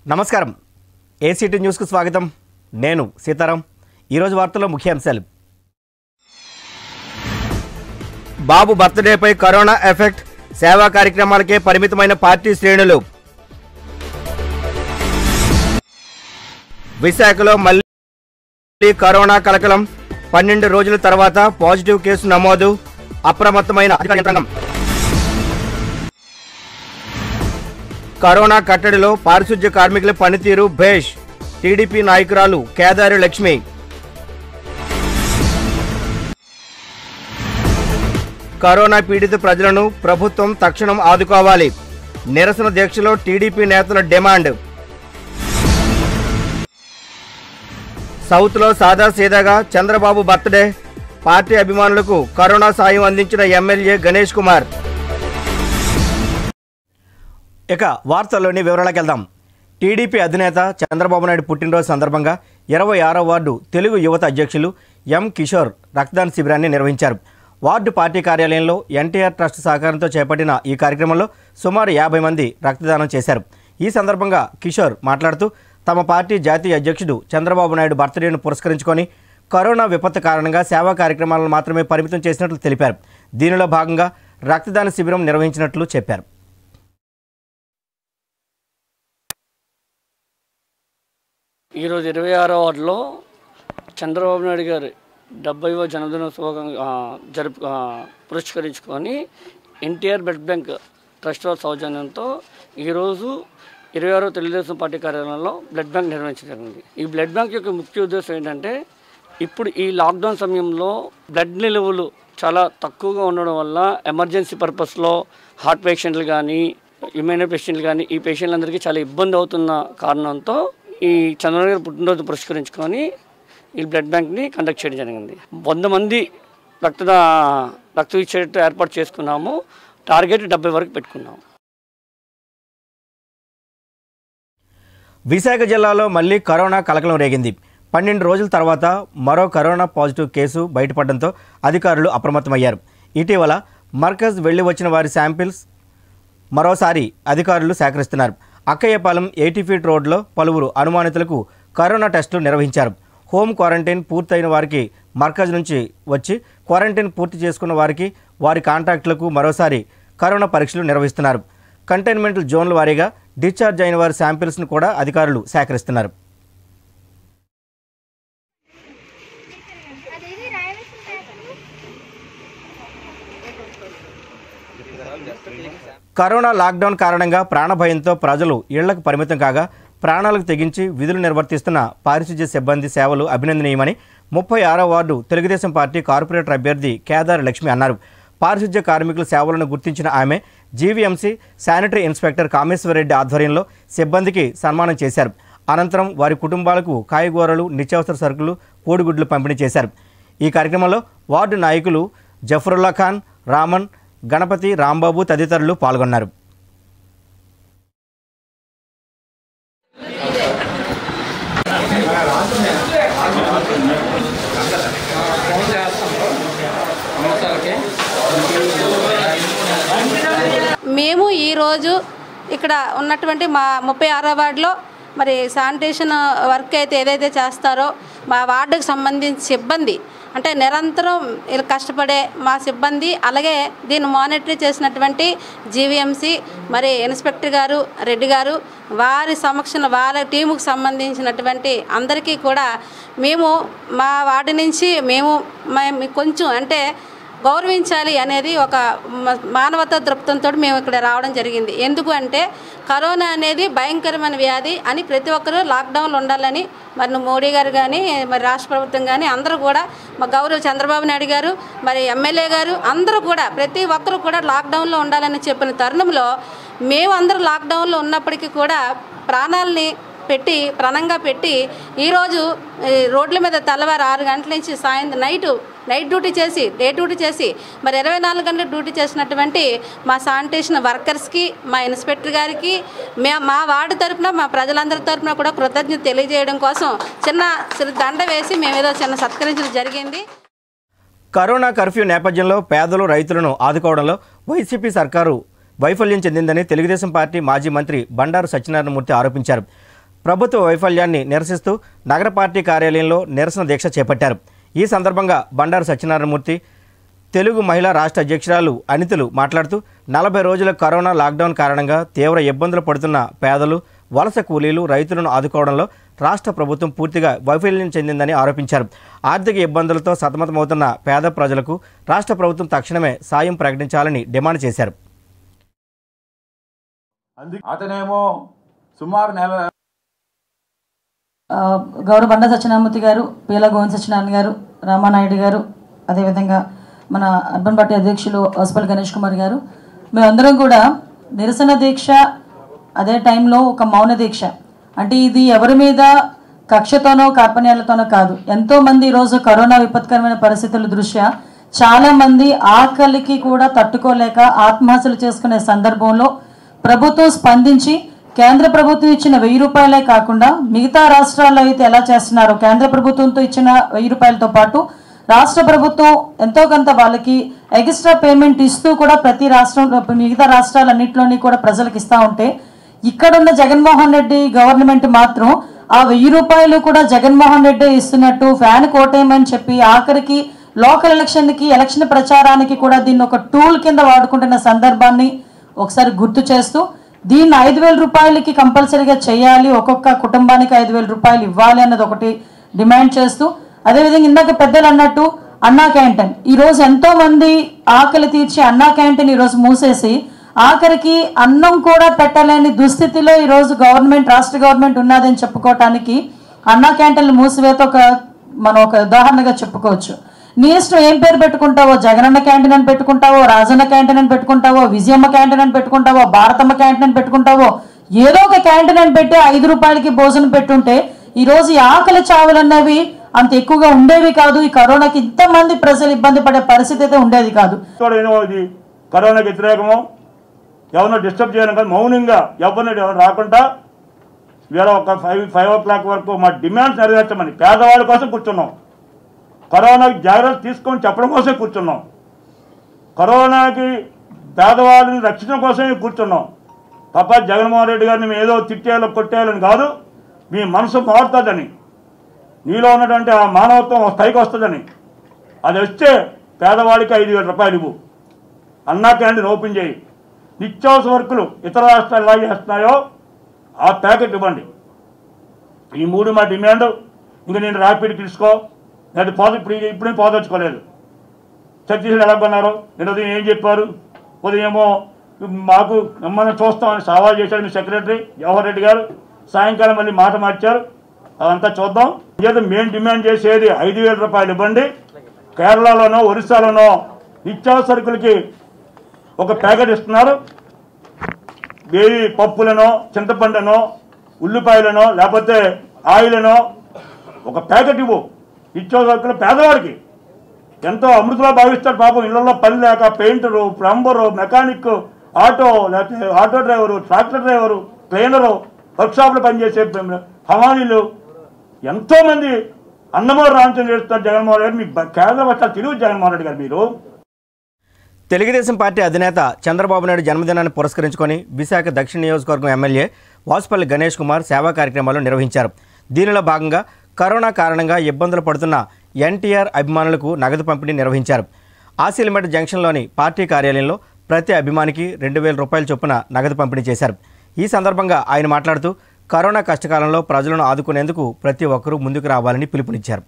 నమస్కారం ACT news కు స్వాగతం నేను సీతారాం ఈరోజు వార్తల్లో ముఖ్యాంశాలు బాబు బర్త్డేపై కరోనా ఎఫెక్ట్ సేవా కార్యక్రమాలకే పరిమితమైన పార్టీ శ్రేణులు విశాఖలో మళ్ళీ కరోనా కలకలం 12 రోజుల తర్వాత పాజిటివ్ కేసు నమోదు అప్రమత్తమైన అధికార యంత్రాంగం కరోనా కట్టడిలో పారిశుధ్య కార్మికుల పనితీరు భేష్ టీడీపీ నాయకురాలు కేదారి లక్ష్మి కరోనా పీడిత ప్రజలను ప్రభుత్వం తక్షణం ఆదుకోవాలి నిరసన దీక్షలో టీడీపీ నేతల డిమాండ్ సౌత్లో సాదాసీదాగా చంద్రబాబు బర్త్డే పార్టీ అభిమానులకు కరోనా సాయం అందించిన ఎమ్మెల్యే గణేష్ కుమార్ ఇక వార్తల్లోని వివరాలకు వెళ్దాం. టీడీపీ అధినేత చంద్రబాబు నాయుడు పుట్టినరోజు సందర్భంగా 26వ వార్డు తెలుగు యువత అధ్యక్షులు ఎం కిషోర్ రక్తదాన శిబిరాన్ని నిర్వహించారు. వార్డు పార్టీ కార్యాలయంలో ఎన్టీఆర్ ట్రస్ట్ సహకారంతో చేపట్టిన ఈ కార్యక్రమంలో సుమారు 50 మంది రక్తదానం చేశారు. ఈ సందర్భంగా కిషోర్ మాట్లాడుతూ తమ పార్టీ జాతీయ అధ్యక్షుడు చంద్రబాబు నాయుడు బర్త్డేను పురస్కరించుకొని కరోనా విపత్తు కారణంగా సేవా కార్యక్రమాలను మాత్రమే పరిమితం చేసినట్లు తెలిపారు. దీనిలో భాగంగా రక్తదాన శిబిరం నిర్వహించినట్లు చెప్పారు. ఈరోజు 26వ వార్డులో చంద్రబాబు నాయుడు గారి 70వ జన్మదినోత్సవంగా పురస్కరించుకొని ఎన్టీఆర్ బ్లడ్ బ్యాంక్ ట్రస్ట్ వారి సౌజన్యంతో ఈరోజు 26వ తెలుగుదేశం పార్టీ కార్యాలయంలో బ్లడ్ బ్యాంక్ నిర్వహించగలిగింది. ఈ బ్లడ్ బ్యాంక్ యొక్క ముఖ్య ఉద్దేశం ఏంటంటే ఇప్పుడు ఈ లాక్డౌన్ సమయంలో బ్లడ్ నిలువలు చాలా తక్కువగా ఉండడం వల్ల ఎమర్జెన్సీ పర్పస్లో హార్ట్ పేషెంట్లు కానీ ఇమ్యూనో పేషెంట్లు కానీ ఈ పేషెంట్లందరికీ చాలా ఇబ్బంది అవుతున్న కారణంతో ఈ చంద్రబాబు గారి పుట్టినరోజు పురస్కరించుకొని ఈ బ్లడ్ బ్యాంక్ని కండక్ట్ చేయడం జరిగింది. 100 మంది రక్తం ఇచ్చేటట్టు ఏర్పాటు చేసుకున్నాము. టార్గెట్ 70 వరకు పెట్టుకున్నాము. విశాఖ జిల్లాలో మళ్లీ కరోనా కలకలం రేగింది. 12 రోజుల తర్వాత మరో కరోనా పాజిటివ్ కేసు బయటపడడంతో అధికారులు అప్రమత్తమయ్యారు. ఇటీవల మర్కజ్ వెళ్లి వచ్చిన వారి శాంపిల్స్ మరోసారి అధికారులు సేకరిస్తున్నారు. అక్కయ్యపాలెం 80 ఫీట్ రోడ్లో పలువురు అనుమానితులకు కరోనా టెస్టులు నిర్వహించారు. హోమ్ క్వారంటైన్ పూర్తయిన వారికి మర్కజ్ నుంచి వచ్చి క్వారంటైన్ పూర్తి చేసుకున్న వారికి వారి కాంటాక్టులకు మరోసారి కరోనా పరీక్షలు నిర్వహిస్తున్నారు. కంటైన్మెంట్ జోన్ల వారీగా డిశ్చార్జ్ అయిన వారి శాంపిల్స్ను కూడా అధికారులు సేకరిస్తున్నారు. కరోనా లాక్డౌన్ కారణంగా ప్రాణభయంతో ప్రజలు ఇళ్లకు పరిమితం కాగా ప్రాణాలకు తెగించి విధులు నిర్వర్తిస్తున్న పారిశుధ్య సిబ్బంది సేవలు అభినందనీయమని 36వ వార్డు తెలుగుదేశం పార్టీ కార్పొరేటర్ అభ్యర్థి కేదారి లక్ష్మి అన్నారు. పారిశుధ్య కార్మికుల సేవలను గుర్తించిన ఆమె జీవీఎంసీ శానిటరీ ఇన్స్పెక్టర్ కామేశ్వరరెడ్డి ఆధ్వర్యంలో సిబ్బందికి సన్మానం చేశారు. అనంతరం వారి కుటుంబాలకు కాయగూరలు, నిత్యావసర సరుకులు, కోడిగుడ్లు పంపిణీ చేశారు. ఈ కార్యక్రమంలో వార్డు నాయకులు జఫరుల్లా ఖాన్, రామన్, గణపతి, రాంబాబు తదితరులు పాల్గొన్నారు. మేము ఈరోజు ఇక్కడ ఉన్నటువంటి మా 36వ వార్డులో మరి శానిటేషన్ వర్క్ అయితే ఏదైతే చేస్తారో మా వార్డుకు సంబంధించి సిబ్బంది అంటే నిరంతరం కష్టపడే మా సిబ్బంది, అలాగే దీన్ని మానిటర్ చేసినటువంటి జీవీఎంసీ మరి ఇన్స్పెక్టర్ గారు, రెడ్డి గారు, వారి సమక్షంలో వాళ్ళ టీముకు సంబంధించినటువంటి అందరికీ కూడా మేము మా వార్డు నుంచి మేము కొంచెం అంటే గౌరవించాలి అనేది ఒక మానవతా దృక్పథంతో మేము ఇక్కడ రావడం జరిగింది. ఎందుకు అంటే కరోనా అనేది భయంకరమైన వ్యాధి అని ప్రతి ఒక్కరూ లాక్డౌన్లో ఉండాలని మరి మోడీ గారు కానీ మరి రాష్ట్ర ప్రభుత్వం కానీ అందరూ కూడా మా గౌరవ చంద్రబాబు నాయుడు గారు మరి ఎమ్మెల్యే గారు అందరూ కూడా ప్రతి ఒక్కరూ కూడా లాక్డౌన్లో ఉండాలని చెప్పిన తరుణంలో మేము అందరూ లాక్డౌన్లో ఉన్నప్పటికీ కూడా ప్రాణాలని ప్రాణంగా పెట్టి ఈరోజు రోడ్ల మీద తెల్లవారు 6 గంటల నుంచి సాయంత్రం నైట్ డ్యూటీ చేసి డే డ్యూటీ చేసి మరి 24 గంటలు డ్యూటీ చేసినటువంటి మా శానిటేషన్ వర్కర్స్కి, మా ఇన్స్పెక్టర్ గారికి మా వార్డు తరఫున మా ప్రజలందరి తరఫున కూడా కృతజ్ఞత తెలియజేయడం కోసం చిన్న దండ వేసి మేము ఏదో చిన్న సత్కరించడం జరిగింది. కరోనా కర్ఫ్యూ నేపథ్యంలో పేదలు, రైతులను ఆదుకోవడంలో వైసీపీ సర్కారు వైఫల్యం చెందిందని తెలుగుదేశం పార్టీ మాజీ మంత్రి బండారు సత్యనారాయణమూర్తి ఆరోపించారు. ప్రభుత్వ వైఫల్యాన్ని నిరసిస్తూ నగర పార్టీ కార్యాలయంలో నిరసన దీక్ష చేపట్టారు. ఈ సందర్భంగా బండారు సత్యనారాయణమూర్తి, తెలుగు మహిళా రాష్ట్ర అధ్యక్షురాలు అనితలు మాట్లాడుతూ 40 రోజుల కరోనా లాక్డౌన్ కారణంగా తీవ్ర ఇబ్బందులు పడుతున్న పేదలు, వలస కూలీలు, రైతులను ఆదుకోవడంలో రాష్ట్ర ప్రభుత్వం పూర్తిగా వైఫల్యం చెందిందని ఆరోపించారు. ఆర్థిక ఇబ్బందులతో సతమతమవుతున్న పేద ప్రజలకు రాష్ట్ర ప్రభుత్వం తక్షణమే సాయం ప్రకటించాలని డిమాండ్ చేశారు. అతనేమో సుమారు నెల గౌరవ బండారు సత్యనారాయణమూర్తి గారు, పీల గోవింద సత్యనారాయణ గారు, రామానాయుడు గారు, అదేవిధంగా మన అర్బన్ పార్టీ అధ్యక్షులు హోసపల్లి గణేష్ కుమార్ గారు, మేమందరం కూడా నిరసన దీక్ష, అదే టైంలో ఒక మౌన దీక్ష. అంటే ఇది ఎవరి మీద కక్షతోనో కార్పణ్యాలతోనో కాదు. ఎంతోమంది ఈరోజు కరోనా విపత్కరమైన పరిస్థితుల దృష్ట్యా చాలామంది ఆకలికి కూడా తట్టుకోలేక ఆత్మహత్యలు చేసుకునే సందర్భంలో ప్రభుత్వం స్పందించి కేంద్ర ప్రభుత్వం ఇచ్చిన 1000 రూపాయలే కాకుండా మిగతా రాష్ట్రాల్లో అయితే ఎలా చేస్తున్నారో కేంద్ర ప్రభుత్వంతో ఇచ్చిన 1000 రూపాయలతో పాటు రాష్ట్ర ప్రభుత్వం ఎంతో కొంత వాళ్ళకి ఎక్స్ట్రా పేమెంట్ ఇస్తూ కూడా ప్రతి రాష్ట్రంలో మిగతా రాష్ట్రాలన్నింటిలోని కూడా ప్రజలకు ఇస్తూ ఉంటే, ఇక్కడున్న జగన్మోహన్ రెడ్డి గవర్నమెంట్ మాత్రం ఆ 1000 రూపాయలు కూడా జగన్మోహన్ రెడ్డి ఇస్తున్నట్టు ఫ్యాన్ కోటేయమని చెప్పి ఆఖరికి లోకల్ ఎలక్షన్ ప్రచారానికి కూడా దీన్ని ఒక టూల్ కింద వాడుకుంటున్న సందర్భాన్ని ఒకసారి గుర్తు చేస్తూ, దీన్ని 5000 రూపాయలకి కంపల్సరీగా చేయాలి, ఒక్కొక్క కుటుంబానికి 5000 రూపాయలు ఇవ్వాలి అన్నది ఒకటి డిమాండ్ చేస్తూ, అదేవిధంగా ఇందాక పెద్దలు అన్నట్టు అన్నా క్యాంటీన్ ఈరోజు ఎంతో మంది ఆకలి తీర్చి అన్నా క్యాంటీన్ ఈరోజు మూసేసి ఆఖరికి అన్నం కూడా పెట్టలేని దుస్థితిలో ఈరోజు రాష్ట్ర గవర్నమెంట్ ఉన్నదని చెప్పుకోవటానికి అన్నా క్యాంటీన్లు మూసివేత మనం ఒక ఉదాహరణగా చెప్పుకోవచ్చు. నీ ఇష్టం ఏం పేరు పెట్టుకుంటావో, జగనన్న క్యాంటీన్ అని పెట్టుకుంటావో, రాజన్న క్యాంటీన్ అని పెట్టుకుంటావో, విజయమ్మ క్యాంటీన్ అని పెట్టుకుంటావో, భారతమ్మ క్యాంటీన్ అని పెట్టుకుంటావో, ఏదో ఒక క్యాంటీన్ అని పెట్టి 5 రూపాయలకి భోజనం పెట్టుంటే ఈరోజు ఈ ఆకలి చావులన్నవి అంత ఎక్కువగా ఉండేవి కాదు. ఈ కరోనాకి ఇంతమంది ప్రజలు ఇబ్బంది పడే పరిస్థితి అయితే ఉండేది కాదు. ఇది కరోనాకి వ్యతిరేకమో ఎవరినో డిస్టర్బ్ చేయడం కాదు, మౌనంగా ఎవరిని రాకుండా వేరే ఒక 5 o'clock వరకు మా డిమాండ్స్ నెరవేర్చమని పేదవాళ్ళ కోసం కూర్చున్నాం. కరోనాకి జాగ్రత్తలు తీసుకొని చెప్పడం కోసమే కూర్చున్నాం. కరోనాకి పేదవాళ్ళని రక్షించడం కోసమే కూర్చున్నాం తప్ప జగన్మోహన్ రెడ్డి గారిని మేము ఏదో తిట్టేయాలో కొట్టేయాలని కాదు. మీ మనసు మారుతుందని, నీలో ఉన్నటువంటి ఆ మానవత్వం స్థాయికి వస్తుందని, అది వస్తే పేదవాడికి 5000 రూపాయలు ఇవ్వు, అన్నా క్యాంటీన్ ఓపెన్ చేయి, నిత్యావసర వరకులు ఇతర రాష్ట్రాలు ఎలా చేస్తున్నాయో ఆ ప్యాకెట్ ఇవ్వండి. ఈ 3 మా డిమాండ్. ఇంకా నేను ర్యాపిడ్ తీసుకో, నేను ఇప్పుడే పోదొచ్చుకోలేదు. ఛత్తీస్గఢ్ ఎలా కొన్నారు, నేను ఉదయం ఏం చెప్పారు, ఉదయమో మాకు మిమ్మల్ని చూస్తామని సవాల్ చేశాడు మీ సెక్రటరీ జవహర్ రెడ్డి గారు, సాయంకాలం మళ్ళీ మాట మార్చారు. అదంతా చూద్దాం. ఏదో మేము డిమాండ్ చేసేది 5000 రూపాయలు ఇవ్వండి. కేరళలోనో ఒరిస్సాలోనో నిత్యావసర సరుకులకి ఒక ప్యాకెట్ ఇస్తున్నారు. వేయి పప్పులనో, చింతపండునో, ఉల్లిపాయలనో, లేకపోతే ఆయిలనో ఒక ప్యాకెట్ ఇవ్వు. నిత్యావసర సరుకులు పేదవాడికి ఎంతో అమృతలా భావిస్తాడు పాపం. ఇళ్లలో పని లేక పెయింటరు, ప్లంబరు, మెకానిక్, ఆటో, లేకపోతే auto driver, tractor driver, trainer, వర్క్షాప్లో పనిచేసే హమాలీలు ఎంతోమంది అన్నమూరు రామచంద్ర చేస్తున్నారు. జగన్మోహన్ రెడ్డి మీకు కేంద్ర పక్షాలు తిరుగు జగన్మోహన్ రెడ్డి గారు మీరు. తెలుగుదేశం పార్టీ అధినేత చంద్రబాబు నాయుడు జన్మదినాన్ని పురస్కరించుకొని విశాఖ దక్షిణ నియోజకవర్గం ఎమ్మెల్యే వాసుపల్లి గణేష్ కుమార్ సేవా కార్యక్రమాలు నిర్వహించారు. దీనిలో భాగంగా కరోనా కారణంగా ఇబ్బందులు పడుతున్న ఎన్టీఆర్ అభిమానులకు నగదు పంపిణీ నిర్వహించారు. ఆసిలిమెట్ జంక్షన్లోని పార్టీ కార్యాలయంలో ప్రతి అభిమానికి 2000 రూపాయల చొప్పున నగదు పంపిణీ చేశారు. ఈ సందర్భంగా ఆయన మాట్లాడుతూ కరోనా కష్టకాలంలో ప్రజలను ఆదుకునేందుకు ప్రతి ఒక్కరూ ముందుకు రావాలని పిలుపునిచ్చారు.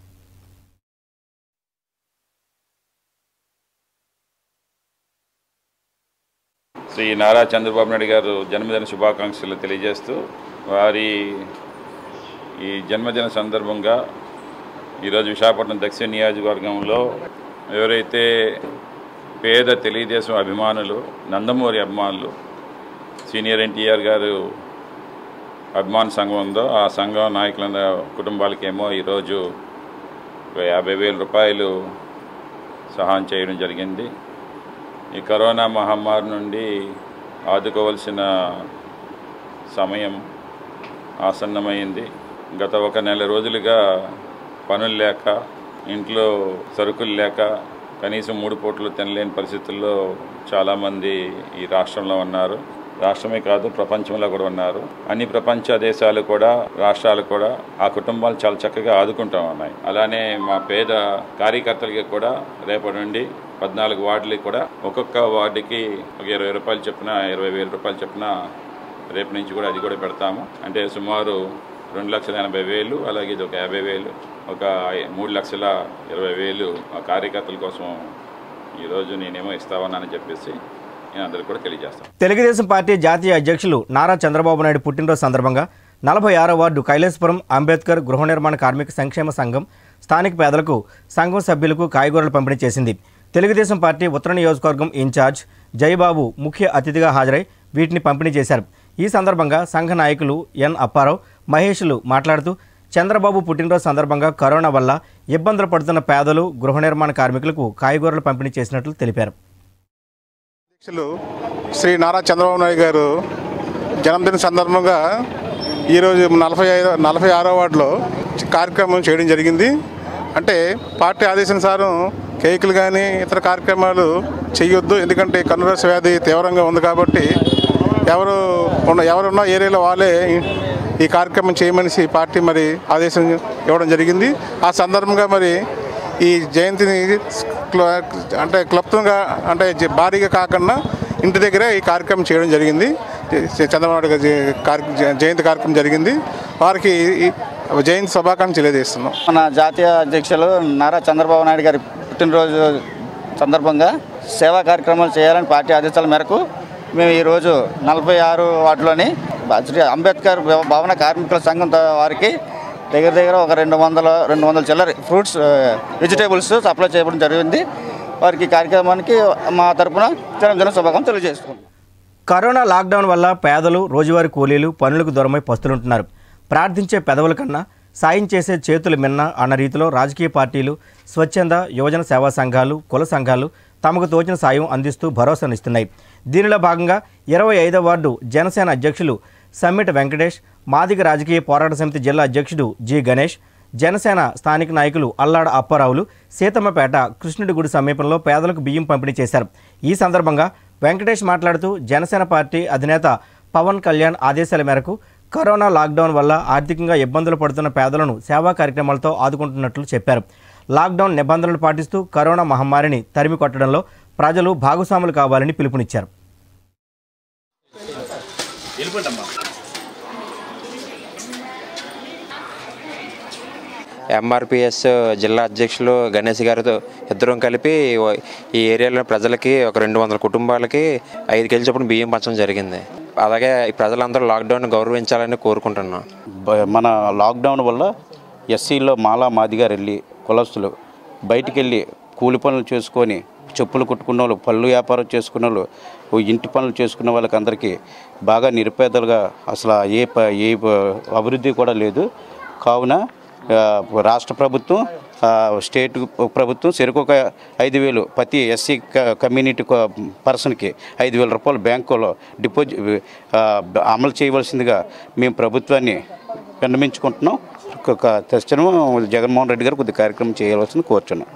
శ్రీ నారా చంద్రబాబు నాయుడు గారు జన్మదిన శుభాకాంక్షలు తెలియజేస్తూ, వారి ఈ జన్మదిన సందర్భంగా ఈరోజు విశాఖపట్నం దక్షిణ నియోజకవర్గంలో ఎవరైతే పేద తెలుగుదేశం అభిమానులు, నందమూరి అభిమానులు, సీనియర్ ఎన్టీఆర్ గారు అభిమాన సంఘం ఉందో ఆ సంఘం నాయకుల కుటుంబాలకేమో ఈరోజు 50,000 రూపాయలు సహాయం చేయడం జరిగింది. ఈ కరోనా మహమ్మారి నుండి ఆదుకోవాల్సిన సమయం ఆసన్నమైంది. గత 1 నెల రోజులుగా పనులు లేక, ఇంట్లో సరుకులు లేక, కనీసం 3 పూటలు తినలేని పరిస్థితుల్లో చాలామంది ఈ రాష్ట్రంలో ఉన్నారు. రాష్ట్రమే కాదు ప్రపంచంలో కూడా ఉన్నారు. అన్ని ప్రపంచ దేశాలు కూడా రాష్ట్రాలు కూడా ఆ కుటుంబాలు చాలా చక్కగా ఆదుకుంటూ ఉన్నాయి. అలానే మా పేద కార్యకర్తలకి కూడా రేపటి నుండి 14 వార్డులకి కూడా ఒక్కొక్క వార్డుకి ఒక 20 రూపాయలు చొప్పున 20,000 రూపాయలు చొప్పున రేపు నుంచి కూడా అది కూడా పెడతాము. అంటే సుమారు 2,80,000, అలాగే ఇది ఒక 50,000, ఒక 3,20,000 ఆ కార్యకర్తల కోసం ఈరోజు నేనేమో ఇస్తామన్నానని చెప్పేసి నేను అందరికీ కూడా తెలియజేస్తాను. తెలుగుదేశం పార్టీ జాతీయ అధ్యక్షులు నారా చంద్రబాబు నాయుడు పుట్టినరోజు సందర్భంగా 46వ వార్డు కైలాసపురం అంబేద్కర్ గృహ నిర్మాణ కార్మిక సంక్షేమ సంఘం స్థానిక పేదలకు సంఘం సభ్యులకు కాయగూరలు పంపిణీ చేసింది. తెలుగుదేశం పార్టీ ఉత్తర నియోజకవర్గం ఇన్ఛార్జ్ జయబాబు ముఖ్య అతిథిగా హాజరై వీటిని పంపిణీ చేశారు. ఈ సందర్భంగా సంఘ నాయకులు ఎన్ అప్పారావు, మహేష్లు మాట్లాడుతూ చంద్రబాబు పుట్టినరోజు సందర్భంగా కరోనా వల్ల ఇబ్బందులు పడుతున్న పేదలు గృహ నిర్మాణ కార్మికులకు కాయగూరలు పంపిణీ చేసినట్లు తెలిపారు. అధ్యక్షులు శ్రీ నారా చంద్రబాబు నాయుడు గారు జన్మదిన సందర్భంగా ఈరోజు 46వ వార్డులో కార్యక్రమం చేయడం జరిగింది. అంటే పార్టీ ఆదేశానుసారం కేకులు కానీ ఇతర కార్యక్రమాలు చేయొద్దు, ఎందుకంటే కరోనా వ్యాధి తీవ్రంగా ఉంది కాబట్టి ఎవరున్న ఏరియాలో వాళ్ళే ఈ కార్యక్రమం చేయమని పార్టీ మరి ఆదేశం ఇవ్వడం జరిగింది. ఆ సందర్భంగా మరి ఈ జయంతిని అంటే క్లుప్తంగా అంటే భారీగా కాకుండా ఇంటి దగ్గరే ఈ కార్యక్రమం చేయడం జరిగింది. చంద్రబాబు నాయుడు జయంతి కార్యక్రమం జరిగింది. వారికి జయంతి శుభాకాంక్షలు తెలియజేస్తున్నాం. మన జాతీయ అధ్యక్షులు నారా చంద్రబాబు నాయుడు గారి పుట్టినరోజు సందర్భంగా సేవా కార్యక్రమాలు చేయాలని పార్టీ ఆదేశాల మేరకు మేము ఈరోజు 46 వార్డులోని శ్రీ అంబేద్కర్ భవన కార్మికుల సంఘం వారికి దగ్గర ఒక 200 చిల్లర ఫ్రూట్స్ వెజిటేబుల్స్ సప్లై చేయడం జరిగింది. వారికి కార్యక్రమానికి మా తరఫున జన్మదిన శుభాకాంక్షలు తెలియజేస్తున్నాం. కరోనా లాక్డౌన్ వల్ల పేదలు రోజువారీ కూలీలు పనులకు దూరమై పస్తులుంటున్నారు. ప్రార్థించే పెదవుల కన్నా సాయం చేసే చేతులు మిన్న అన్న రీతిలో రాజకీయ పార్టీలు, స్వచ్ఛంద యువజన సేవా సంఘాలు, కుల సంఘాలు తమకు తోచిన సాయం అందిస్తూ భరోసానిస్తున్నాయి. దీనిలో భాగంగా 25వ వార్డు జనసేన అధ్యక్షులు సమ్మిట్ వెంకటేష్, మాదిగ రాజకీయ పోరాట సమితి జిల్లా అధ్యక్షుడు జి గణేష్, జనసేన స్థానిక నాయకులు అల్లాడ అప్పారావులు సీతమ్మపేట కృష్ణుడి గుడి సమీపంలో పేదలకు బియ్యం పంపిణీ చేశారు. ఈ సందర్భంగా వెంకటేష్ మాట్లాడుతూ జనసేన పార్టీ అధినేత పవన్ కళ్యాణ్ ఆదేశాల మేరకు కరోనా లాక్డౌన్ వల్ల ఆర్థికంగా ఇబ్బందులు పడుతున్న పేదలను సేవా కార్యక్రమాలతో ఆదుకుంటున్నట్లు చెప్పారు. లాక్డౌన్ నిబంధనలు పాటిస్తూ కరోనా మహమ్మారిని తరిమి కొట్టడంలో ప్రజలు భాగస్వాములు కావాలని పిలుపునిచ్చారు. ఎంఆర్పిఎస్ జిల్లా అధ్యక్షులు గణేష్ గారితో ఇద్దరం కలిపి ఈ ఏరియాలో ప్రజలకి ఒక 200 కుటుంబాలకి 5 కేజీల చొప్పున బియ్యం పంచడం జరిగింది. అలాగే ప్రజలందరూ లాక్డౌన్ గౌరవించాలని కోరుకుంటున్నాం. మన లాక్డౌన్ వల్ల ఎస్సీలో మాదిగారు వెళ్ళి కులస్తులు బయటికి వెళ్ళి కూలి పనులు చేసుకొని చెప్పులు కుట్టుకున్న వాళ్ళు, పళ్ళు వ్యాపారం చేసుకున్న వాళ్ళు, ఇంటి పనులు చేసుకున్న వాళ్ళకి అందరికీ బాగా నిరుపేదలుగా అసలు ఏ అభివృద్ధి కూడా లేదు. కావున రాష్ట్ర ప్రభుత్వం, స్టేట్ ప్రభుత్వం చెరుకు 5,000 ప్రతి ఎస్సీ కమ్యూనిటీ పర్సన్కి 5,000 రూపాయలు బ్యాంకులో డిపాజిట్ అమలు చేయవలసిందిగా మేము ప్రభుత్వాన్ని విన్నవించుకుంటున్నాం. తక్షణం జగన్మోహన్ రెడ్డి గారు కొద్ది కార్యక్రమం చేయవలసింది కోరుచున్నాం.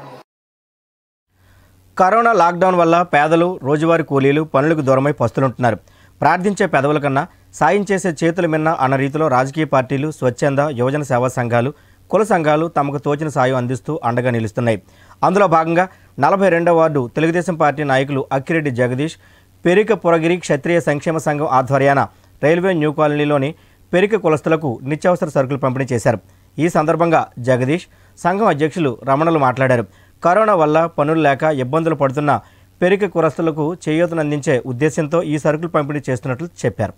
కరోనా లాక్డౌన్ వల్ల పేదలు రోజువారీ కూలీలు పనులకు దూరమై పస్తులుంటున్నారు. ప్రార్థించే పెదవుల కన్నా సాయం చేసే చేతులు మిన్న అన్న రీతిలో రాజకీయ పార్టీలు, స్వచ్ఛంద యువజన సేవా సంఘాలు, కుల సంఘాలు తమకు తోచిన సాయం అందిస్తూ అండగా నిలుస్తున్నాయి. అందులో భాగంగా 42వ వార్డు తెలుగుదేశం పార్టీ నాయకులు అక్కిరెడ్డి జగదీష్ పెరిక పురగిరి క్షత్రియ సంక్షేమ సంఘం ఆధ్వర్యాన రైల్వే న్యూ కాలనీలోని పెరిక కులస్తులకు నిత్యావసర సరుకులు పంపిణీ చేశారు. ఈ సందర్భంగా జగదీష్, సంఘం అధ్యక్షులు రమణలు మాట్లాడారు. కరోనా వల్ల పనులు లేక ఇబ్బందులు పడుతున్న పెరిక కులస్తులకు చేయూతనందించే ఉద్దేశంతో ఈ సరుకులు పంపిణీ చేస్తున్నట్లు చెప్పారు.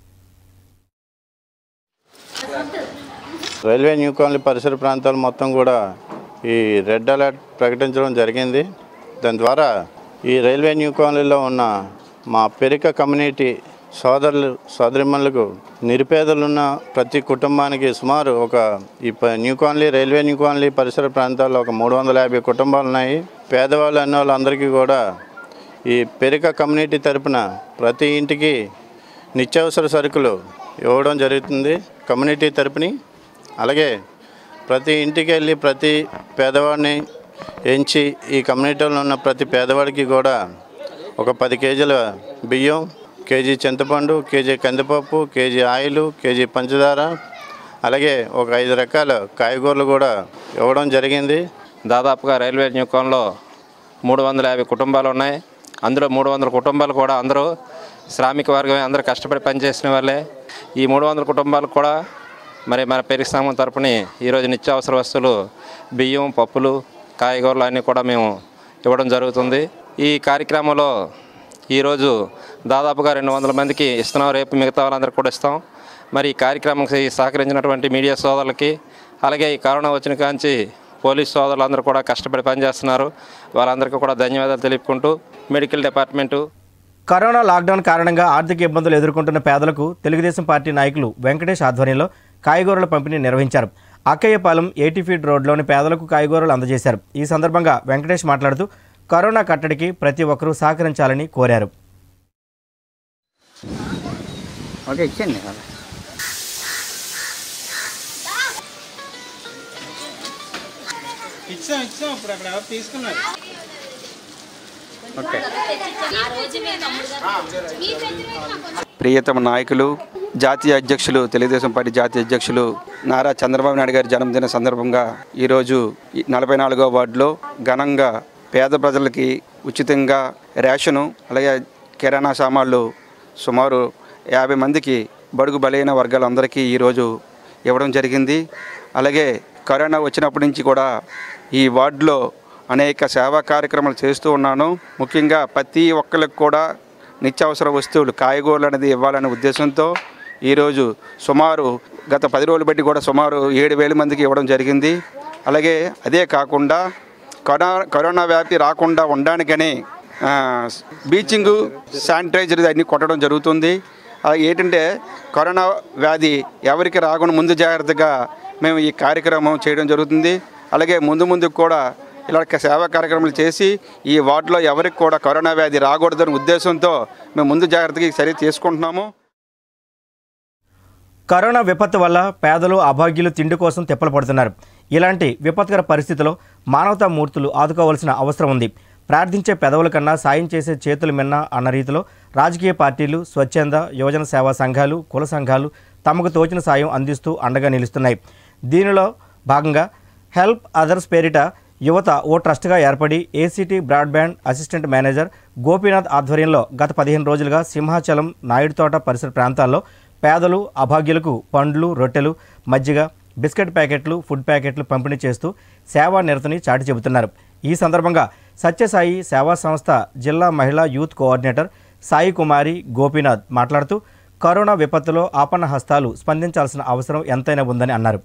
రైల్వే న్యూ కాలనీ పరిసర ప్రాంతాలు మొత్తం కూడా ఈ రెడ్ అలర్ట్ ప్రకటించడం జరిగింది. దాని ద్వారా ఈ రైల్వే న్యూ కాలనీలో ఉన్న మా పెరిక కమ్యూనిటీ సోదరిమణులకు నిరుపేదలున్న ప్రతి కుటుంబానికి సుమారు ఒక ఈ new colony railway new colony పరిసర ప్రాంతాల్లో ఒక 350 కుటుంబాలు ఉన్నాయి. పేదవాళ్ళు అన్న వాళ్ళందరికీ కూడా ఈ పెరిక కమ్యూనిటీ తరపున ప్రతి ఇంటికి నిత్యావసర సరుకులు ఇవ్వడం జరుగుతుంది కమ్యూనిటీ తరపుని. అలాగే ప్రతి ఇంటికి వెళ్ళి ప్రతి పేదవాడిని ఎంచి ఈ కమ్యూనిటీలో ఉన్న ప్రతి పేదవాడికి కూడా ఒక 10 కేజీల బియ్యం, కేజీ చింతపండు, కేజీ కందిపప్పు, కేజీ ఆయిల్, కేజీ పంచదార, అలాగే ఒక 5 రకాల కాయగూరలు కూడా ఇవ్వడం జరిగింది. దాదాపుగా రైల్వే న్యూకాన్లో 350 కుటుంబాలు ఉన్నాయి. అందులో 300 కుటుంబాలు కూడా అందరూ శ్రామిక వర్గమే, అందరూ కష్టపడి పనిచేసిన వాళ్ళే. ఈ 300 కుటుంబాలకు కూడా మరి మన పెరిగి సంఘం తరపున ఈరోజు నిత్యావసర వస్తువులు, బియ్యం, పప్పులు, కాయగూరలు అన్నీ కూడా మేము ఇవ్వడం జరుగుతుంది. ఈ కార్యక్రమంలో ఈరోజు దాదాపుగా 200 మందికి ఇస్తున్నాం. రేపు మిగతా వాళ్ళందరికీ కూడా ఇస్తాం. మరి ఈ కార్యక్రమంకి సహకరించినటువంటి మీడియా సోదరులకి, అలాగే ఈ కరోనా వచ్చిన కాంచి పోలీస్ సోదరులందరూ కూడా కష్టపడి పనిచేస్తున్నారు. వాళ్ళందరికీ కూడా ధన్యవాదాలు తెలుపుకుంటూ మెడికల్ డిపార్ట్మెంటు కరోనా లాక్డౌన్ కారణంగా ఆర్థిక ఇబ్బందులు ఎదుర్కొంటున్న పేదలకు తెలుగుదేశం పార్టీ నాయకులు వెంకటేష్ ఆధ్వర్యంలో కాయగూరల పంపిణీ నిర్వహించారు. అక్కయ్యపాలెం 80 ఫీట్ రోడ్లోని పేదలకు కాయగూరలు అందజేశారు. ఈ సందర్భంగా వెంకటేష్ మాట్లాడుతూ కరోనా కట్టడికి ప్రతి ఒక్కరూ సహకరించాలని కోరారు. ప్రియతమ నాయకులు, జాతీయ అధ్యక్షులు, తెలుగుదేశం పార్టీ జాతీయ అధ్యక్షులు నారా చంద్రబాబు నాయుడు గారి జన్మదిన సందర్భంగా ఈరోజు 44వ వార్డులో ఘనంగా పేద ప్రజలకి ఉచితంగా రేషను, అలాగే కిరాణా సామాన్లు సుమారు 50 మందికి బడుగు బలైన వర్గాలందరికీ ఈరోజు ఇవ్వడం జరిగింది. అలాగే కరోనా వచ్చినప్పటి నుంచి కూడా ఈ వార్డులో అనేక సేవా కార్యక్రమాలు చేస్తూ ఉన్నాను. ముఖ్యంగా ప్రతి ఒక్కరికి కూడా నిత్యావసర వస్తువులు, కాయగూరలు అనేది ఇవ్వాలనే ఉద్దేశంతో ఈరోజు సుమారు గత 10 రోజులు బట్టి కూడా సుమారు 7,000 మందికి ఇవ్వడం జరిగింది. అలాగే అదే కాకుండా కరోనా వ్యాధి రాకుండా ఉండడానికని బ్లీచింగ్, శానిటైజర్ అన్నీ కొట్టడం జరుగుతుంది. ఏంటంటే కరోనా వ్యాధి ఎవరికి రాకుండా ముందు జాగ్రత్తగా మేము ఈ కార్యక్రమం చేయడం జరుగుతుంది. అలాగే ముందు కూడా ఇలాంటి సేవా కార్యక్రమాలు చేసి ఈ వార్డులో ఎవరికి కూడా కరోనా వ్యాధి రాకూడదనే ఉద్దేశంతో మేము ముందు జాగ్రత్తగా చర్య తీసుకుంటున్నాము. కరోనా విపత్తు వల్ల పేదలు, అభాగ్యులు తిండి కోసం తిప్పలు పడుతున్నారు. ఇలాంటి విపత్కర పరిస్థితిలో మానవతా మూర్తులు ఆదుకోవాల్సిన అవసరం ఉంది. ప్రార్థించే పెదవుల కన్నా సాయం చేసే చేతులు మిన్న అన్న రీతిలో రాజకీయ పార్టీలు, స్వచ్ఛంద, యువజన సేవా సంఘాలు, కుల సంఘాలు తమకు తోచిన సాయం అందిస్తూ అండగా నిలుస్తున్నాయి. దీనిలో భాగంగా హెల్ప్ అదర్స్ పేరిట యువత ఓ ట్రస్ట్గా ఏర్పడి ACT broadband assistant manager Gopinath ఆధ్వర్యంలో గత 15 రోజులుగా సింహాచలం, నాయుడుతోట పరిసర ప్రాంతాల్లో పేదలు, అభాగ్యులకు పండ్లు, రొట్టెలు, మజ్జిగ, బిస్కెట్ ప్యాకెట్లు, ఫుడ్ ప్యాకెట్లు పంపిణీ చేస్తూ సేవా నిరతని చాటి చెబుతున్నారు. ఈ సందర్భంగా సత్యసాయి సేవా సంస్థ జిల్లా మహిళా యూత్ కోఆర్డినేటర్ సాయి కుమారి గోపీనాథ్ మాట్లాడుతూ కరోనా విపత్తులో ఆపన్న హస్తాలు స్పందించాల్సిన అవసరం ఎంతైనా ఉందని అన్నారు.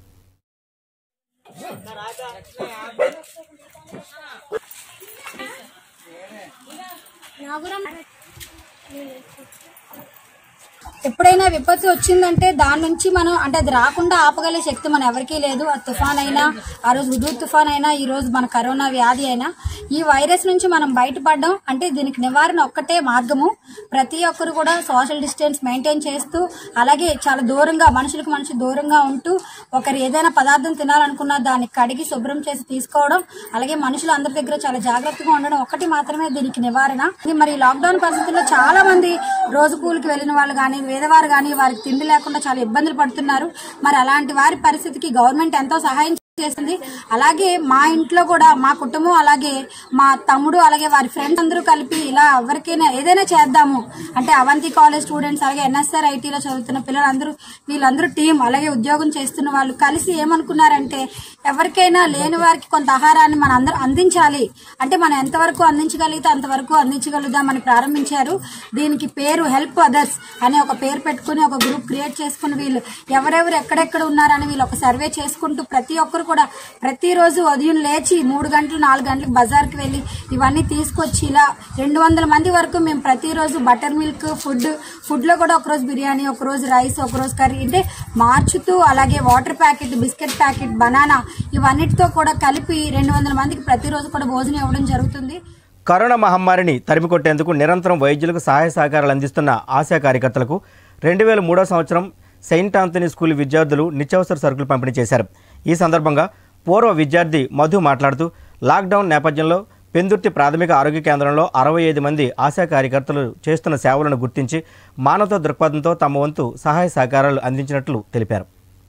ఎప్పుడైనా విపత్తు వచ్చిందంటే దాని నుంచి మనం అంటే అది రాకుండా ఆపగలే శక్తి మన ఎవరికీ లేదు. ఆ తుఫాన్ అయినా, ఆ రోజు హుదూద్ తుఫాన్ అయినా, ఈ రోజు మన కరోనా వ్యాధి అయినా, ఈ వైరస్ నుంచి మనం బయటపడడం అంటే దీనికి నివారణ ఒక్కటే మార్గము. ప్రతి ఒక్కరు కూడా సోషల్ డిస్టెన్స్ మెయింటైన్ చేస్తూ, అలాగే చాలా దూరంగా మనుషులకు మనిషి దూరంగా ఉంటూ, ఒకరు ఏదైనా పదార్థం తినాలనుకున్నా దాన్ని కడిగి శుభ్రం చేసి తీసుకోవడం, అలాగే మనుషులు అందరి దగ్గర చాలా జాగ్రత్తగా ఉండడం ఒక్కటి మాత్రమే దీనికి నివారణ. మరి లాక్డౌన్ పరిస్థితుల్లో చాలా మంది రోజు కూలికి వెళ్ళిన వాళ్ళు కానీ, పేదవారు కానీ వారికి తిండి లేకుండా చాలా ఇబ్బందులు పడుతున్నారు. మరి అలాంటి వారి పరిస్థితికి గవర్నమెంట్ ఎంతో సహాయం చేస్తుంది. అలాగే మా ఇంట్లో కూడా మా కుటుంబం, అలాగే మా తమ్ముడు, అలాగే వారి ఫ్రెండ్స్ అందరూ కలిపి ఇలా ఎవరికైనా ఏదైనా చేద్దాము అంటే అవంతి కాలేజ్ స్టూడెంట్స్, అలాగే ఎన్ఎస్ఆర్ ఐటీలో చదువుతున్న పిల్లలందరూ, వీళ్ళందరూ టీం, అలాగే ఉద్యోగం చేస్తున్న వాళ్ళు కలిసి ఏమనుకున్నారంటే ఎవరికైనా లేని వారికి కొంత ఆహారాన్ని మనం అందరూ అందించాలి. అంటే మనం ఎంతవరకు అందించగలిగితే అంతవరకు అందించగలుగుదామని ప్రారంభించారు. దీనికి పేరు హెల్ప్ అదర్స్ అనే ఒక పేరు పెట్టుకుని ఒక గ్రూప్ క్రియేట్ చేసుకుని వీళ్ళు ఎవరెవరు ఎక్కడెక్కడ ఉన్నారని వీళ్ళు ఒక సర్వే చేసుకుంటూ ప్రతి ఒక్కరు కూడా ప్రతిరోజు ఉదయం లేచి 3 గంటలు 4 గంటలకు బజార్కి వెళ్ళి ఇవన్నీ తీసుకొచ్చి ఇలా 200 మంది వరకు మేము ప్రతిరోజు బటర్ మిల్క్, ఫుడ్లో కూడా ఒకరోజు బిర్యానీ, ఒకరోజు రైస్, ఒకరోజు కర్రీ అంటే మార్చుతూ, అలాగే water packet, biscuit packet, banana ఇవన్నిటితో కూడా కలిపి 200 మందికి ప్రతిరోజు కూడా భోజనం ఇవ్వడం జరుగుతుంది. కరోనా మహమ్మారిని తరిమికొట్టేందుకు నిరంతరం వైద్యులకు సహాయ సహకారాలు అందిస్తున్న ఆశా కార్యకర్తలకు 2003 సంవత్సరం సెయింట్ ఆంథనీ స్కూల్ విద్యార్థులు నిత్యావసర సరుకులు పంపిణీ చేశారు. ఈ సందర్భంగా పూర్వ విద్యార్థి మధు మాట్లాడుతూ లాక్డౌన్ నేపథ్యంలో పెందుర్తి ప్రాథమిక ఆరోగ్య కేంద్రంలో 65 మంది ఆశా కార్యకర్తలు చేస్తున్న సేవలను గుర్తించి మానవతా దృక్పథంతో తమ వంతు సహాయ సహకారాలు అందించినట్లు తెలిపారు.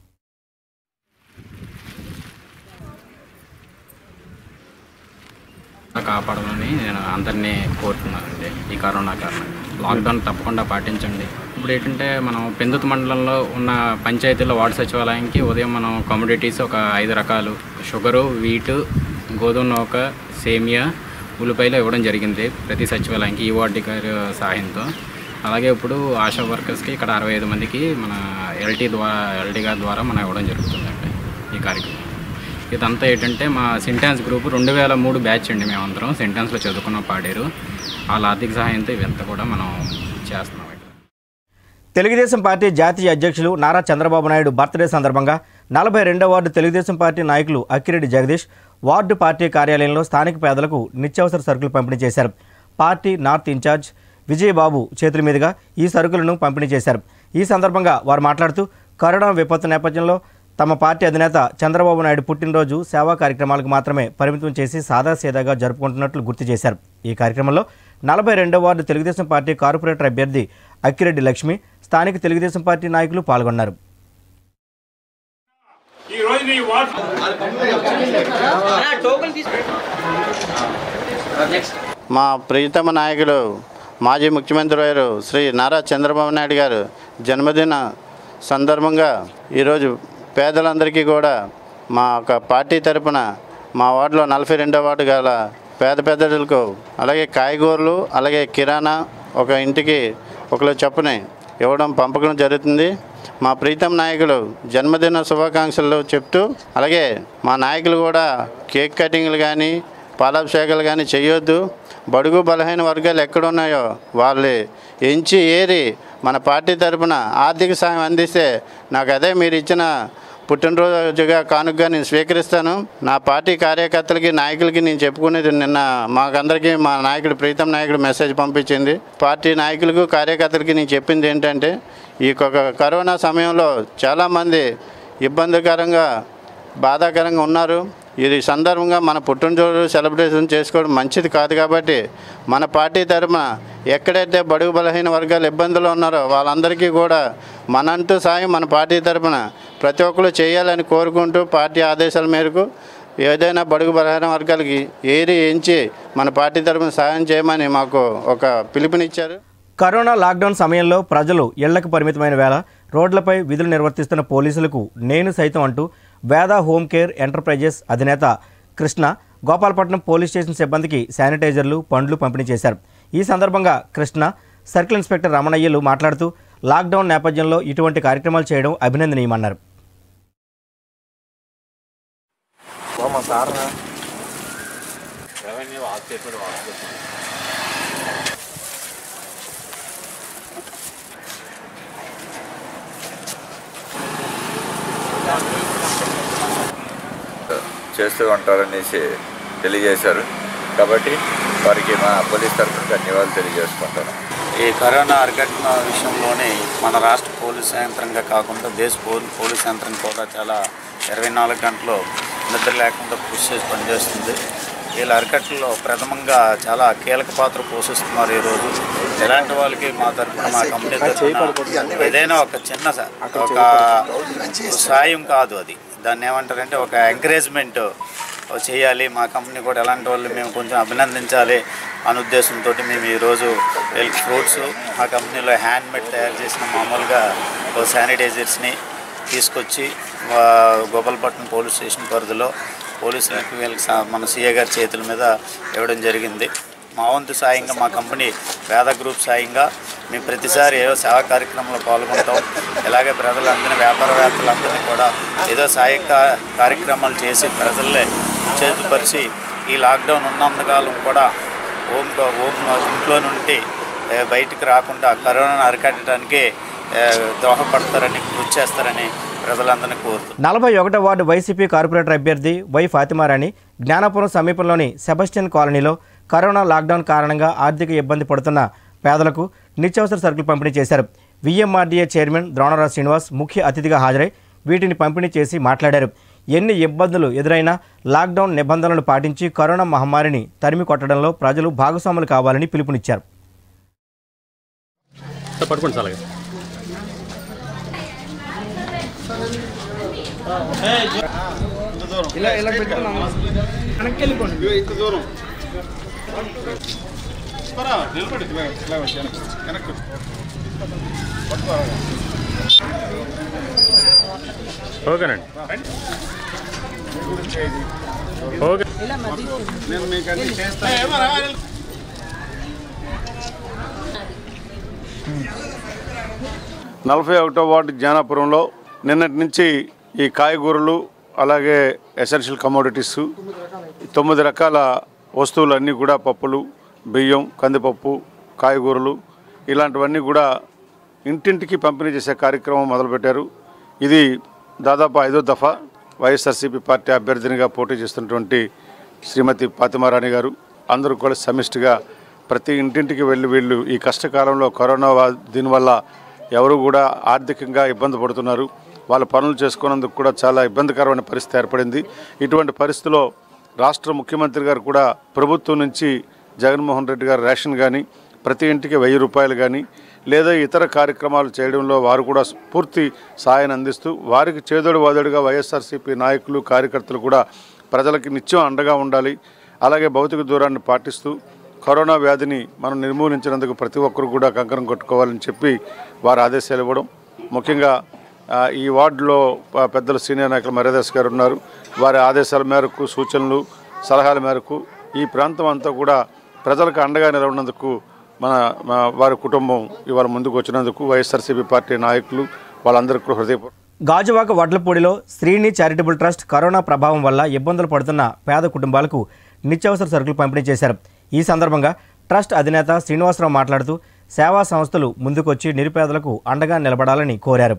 కాపాడాలని నేను అందరినీ కోరుతున్నానండి. ఈ కరోనా కారణంగా లాక్డౌన్ తప్పకుండా పాటించండి. ఇప్పుడు ఏంటంటే మనం పెందుతు మండలంలో ఉన్న పంచాయతీలో వార్డు సచివాలయానికి ఉదయం మనం కమోడిటీస్ ఒక 5 రకాలు షుగరు, వీటు, గోధుమ నూక, సేమియా, ఉల్లిపాయలు ఇవ్వడం జరిగింది ప్రతి సచివాలయానికి ఈ వార్డు గారి సహాయంతో. అలాగే ఇప్పుడు ఆశా వర్కర్స్కి ఇక్కడ 65 మందికి మన ఎల్టీ గారి ద్వారా మనం ఇవ్వడం జరుగుతుందండి ఈ కార్యక్రమం. ఇదంతా ఏంటంటే మా సెంటాన్స్ గ్రూప్ 2003 బ్యాచ్ అండి. మేమందరం సెంటాన్స్లో చదువుకున్న పాడారు. వాళ్ళ ఆర్థిక సహాయంతో ఇవంతా కూడా మనం చేస్తున్నాం. తెలుగుదేశం పార్టీ జాతీయ అధ్యక్షులు నారా చంద్రబాబు నాయుడు బర్త్డే సందర్భంగా 42వ వార్డు తెలుగుదేశం పార్టీ నాయకులు అక్కిరెడ్డి జగదీష్ వార్డు పార్టీ కార్యాలయంలో స్థానిక పేదలకు నిత్యావసర సరుకులు పంపిణీ చేశారు. పార్టీ నార్త్ ఇన్ఛార్జ్ విజయబాబు చేతుల మీదుగా ఈ సరుకులను పంపిణీ చేశారు. ఈ సందర్భంగా వారు మాట్లాడుతూ కరోనా విపత్తు నేపథ్యంలో తమ పార్టీ అధినేత చంద్రబాబు నాయుడు పుట్టినరోజు సేవా కార్యక్రమాలకు మాత్రమే పరిమితం చేసి సాదాసీదాగా జరుపుకుంటున్నట్లు గుర్తు చేశారు. ఈ కార్యక్రమంలో 42వ వార్డు తెలుగుదేశం పార్టీ కార్పొరేటర్ అభ్యర్థి అక్కిరెడ్డి లక్ష్మి, స్థానిక తెలుగుదేశం పార్టీ నాయకులు పాల్గొన్నారు. మా ప్రియతమ నాయకులు మాజీ ముఖ్యమంత్రి గారు శ్రీ నారా చంద్రబాబు నాయుడు గారు జన్మదిన సందర్భంగా ఈరోజు పేదలందరికీ కూడా మా ఒక పార్టీ తరపున మా వార్డులో 42వ వార్డు గల పేదలకు అలాగే కాయగూరలు అలాగే కిరాణా ఒక ఇంటికి ఒకరు చొప్పున ఇవ్వడం పంపకం జరుగుతుంది. మా ప్రీతం నాయకులు జన్మదిన శుభాకాంక్షలు చెప్తూ అలాగే మా నాయకులు కూడా కేక్ కటింగ్లు కానీ పాలాభిషేకాలు కానీ చేయొద్దు. బడుగు బలహీన వర్గాలు ఎక్కడున్నాయో వాళ్ళు ఎంచి ఏరి మన పార్టీ తరపున ఆర్థిక సాయం అందిస్తే నాకు అదే మీరు ఇచ్చిన పుట్టినరోజుగా కానుకగా నేను స్వీకరిస్తాను. నా పార్టీ కార్యకర్తలకి నాయకులకి నేను చెప్పుకునేది నిన్న మాకందరికీ మా నాయకుడు ప్రీతం నాయకుడు మెసేజ్ పంపించింది. పార్టీ నాయకులకు కార్యకర్తలకి నేను చెప్పింది ఏంటంటే ఈ కరోనా సమయంలో చాలామంది ఇబ్బందికరంగా బాధాకరంగా ఉన్నారు. ఇది సందర్భంగా మన పుట్టినరోజు సెలబ్రేషన్ చేసుకోవడం మంచిది కాదు. కాబట్టి మన పార్టీ తరఫున ఎక్కడైతే బడుగు బలహీన వర్గాలు ఇబ్బందులు ఉన్నారో వాళ్ళందరికీ కూడా మనంటూ సాయం మన పార్టీ తరఫున ప్రతి ఒక్కరు చేయాలని కోరుకుంటూ పార్టీ ఆదేశాల మేరకు ఏదైనా బడుగు బలహీన వర్గాలకి ఏరి ఎంచి మన పార్టీ తరఫున సాయం చేయమని మాకు ఒక పిలుపునిచ్చారు. కరోనా లాక్డౌన్ సమయంలో ప్రజలు ఇళ్లకు పరిమితమైన వేళ రోడ్లపై విధులు నిర్వర్తిస్తున్న పోలీసులకు నేను సైతం అంటూ వేద హోమ్ కేర్ ఎంటర్ప్రైజెస్ అధినేత కృష్ణ గోపాలపట్నం పోలీస్ స్టేషన్ సిబ్బందికి శానిటైజర్లు, పండ్లు పంపిణీ చేశారు. ఈ సందర్భంగా కృష్ణ, సర్కిల్ ఇన్స్పెక్టర్ రమణయ్యలు మాట్లాడుతూ లాక్డౌన్ నేపథ్యంలో ఇటువంటి కార్యక్రమాలు చేయడం అభినందనీయమన్నారు. చేస్తూ ఉంటారనేసి తెలియజేశారు. కాబట్టి వారికి మా పోలీస్ తరఫున ధన్యవాదాలు తెలియజేసుకుంటాను. ఈ కరోనా అరికట్టిన విషయంలోనే మన రాష్ట్ర పోలీస్ యంత్రంగా కాకుండా దేశ పోలీస్ యంత్రం కూడా చాలా 24 గంటలు నిద్ర లేకుండా కృషి చేసి పనిచేస్తుంది. వీళ్ళ అరికట్టలో ప్రథమంగా చాలా కీలక పాత్ర పోషిస్తున్నారు. ఈరోజు ఎలాంటి వాళ్ళకి మా తరఫున మా కంపెనీ తరఫున ఏదైనా ఒక చిన్న ఒక సాయం కాదు, అది దాన్ని ఏమంటారంటే ఒక ఎంకరేజ్మెంట్ చేయాలి. మా కంపెనీ కూడా ఎలాంటి వాళ్ళు మేము కొంచెం అభినందించాలి అనే ఉద్దేశంతో మేము ఈరోజు వీళ్ళకి ఫ్రూట్స్ మా కంపెనీలో హ్యాండ్మేడ్ తయారు చేసిన మామూలుగా శానిటైజర్స్ని తీసుకొచ్చి గోపాలపట్నం పోలీస్ స్టేషన్ పరిధిలో పోలీసులకు వీళ్ళకి మన సీఏ గారి చేతుల మీద ఇవ్వడం జరిగింది. మా వంతు సాయంగా మా కంపెనీ వేద గ్రూప్ సాయంగా మేము ప్రతిసారి ఏదో సేవా కార్యక్రమంలో పాల్గొంటాం. ఇలాగే ప్రజలందరినీ వ్యాపారవేత్తలందరినీ కూడా ఏదో సహాయక కార్యక్రమాలు చేసి ప్రజల్లే చేతుపరిచి ఈ లాక్డౌన్ ఉన్నంతకాలం కూడా ఇంట్లో నుండి బయటికి రాకుండా కరోనాను అరికట్టడానికి దోహదపడతారని కృషి చేస్తారని ప్రజలందరినీ కోరుతూ 41వ వార్డు వైసీపీ కార్పొరేటర్ అభ్యర్థి వై ఫాతిమారాణి జ్ఞానాపురం సమీపంలోని సెబస్టియన్ కాలనీలో కరోనా లాక్డౌన్ కారణంగా ఆర్థిక ఇబ్బంది పడుతున్న పేదలకు నిత్యావసర సరుకులు పంపిణీ చేశారు. విఎంఆర్డీఏ చైర్మన్ ద్రోణరాజు శ్రీనివాస్ ముఖ్య అతిథిగా హాజరై వీటిని పంపిణీ చేసి మాట్లాడారు. ఎన్ని ఇబ్బందులు ఎదురైనా లాక్డౌన్ నిబంధనలు పాటించి కరోనా మహమ్మారిని తరిమి కొట్టడంలో ప్రజలు భాగస్వాములు కావాలని పిలుపునిచ్చారు. ఓకేనండి. ఓకే. 41వ వార్డు జ్ఞానాపురంలో నిన్నటి నుంచి ఈ కాయగూరలు అలాగే ఎసెన్షియల్ కమోడిటీస్ 9 రకాల వస్తువులన్నీ కూడా పప్పులు, బియ్యం, కందిపప్పు, కాయగూరలు ఇలాంటివన్నీ కూడా ఇంటింటికి పంపిణీ చేసే కార్యక్రమం మొదలుపెట్టారు. ఇది దాదాపు 5వ దఫా వైఎస్ఆర్సీపీ పార్టీ అభ్యర్థినిగా పోటీ చేస్తున్నటువంటి శ్రీమతి ఫాతిమారాణి గారు అందరూ కూడా సమిష్టిగా ప్రతి ఇంటింటికి వెళ్ళి వీళ్ళు ఈ కష్టకాలంలో కరోనా దీనివల్ల ఎవరు కూడా ఆర్థికంగా ఇబ్బంది పడుతున్నారు. వాళ్ళ పనులు చేసుకున్నందుకు కూడా చాలా ఇబ్బందికరమైన పరిస్థితి ఏర్పడింది. ఇటువంటి పరిస్థితిలో రాష్ట్ర ముఖ్యమంత్రి గారు కూడా ప్రభుత్వం నుంచి జగన్మోహన్ రెడ్డి గారు రేషన్ కానీ ప్రతి ఇంటికి 1000 రూపాయలు కానీ లేదా ఇతర కార్యక్రమాలు చేయడంలో వారు కూడా పూర్తి సాయాన్ని అందిస్తూ వారికి చేదోడు వాదోడుగా వైఎస్ఆర్సీపీ నాయకులు కార్యకర్తలు కూడా ప్రజలకి నిత్యం అండగా ఉండాలి. అలాగే భౌతిక దూరాన్ని పాటిస్తూ కరోనా వ్యాధిని మనం నిర్మూలించినందుకు ప్రతి ఒక్కరు కూడా కంకణం కట్టుకోవాలని చెప్పి వారు ఆదేశాలు ఇవ్వడం. ముఖ్యంగా ఈ వార్డులో పెద్దలు సీనియర్ నాయకులు మర్యాదాస్ గారు ఉన్నారు. వారి ఆదేశాల మేరకు సూచనలు సలహాల మేరకు ఈ ప్రాంతం అంతా కూడా ప్రజలకు అండగా నిలవనందుకు వారి కుటుంబం ఇవాళ ముందుకు వచ్చినందుకు వైఎస్ఆర్సీపీ పార్టీ నాయకులు వాళ్ళందరికీ హృదయపూర్వక. గాజువాక వడ్లపూడిలో శ్రీని చారిటబుల్ ట్రస్ట్ కరోనా ప్రభావం వల్ల ఇబ్బందులు పడుతున్న పేద కుటుంబాలకు నిత్యావసర సరుకులు పంపిణీ చేశారు. ఈ సందర్భంగా ట్రస్ట్ అధినేత శ్రీనివాసరావు మాట్లాడుతూ సేవా సంస్థలు ముందుకొచ్చి నిరుపేదలకు అండగా నిలబడాలని కోరారు.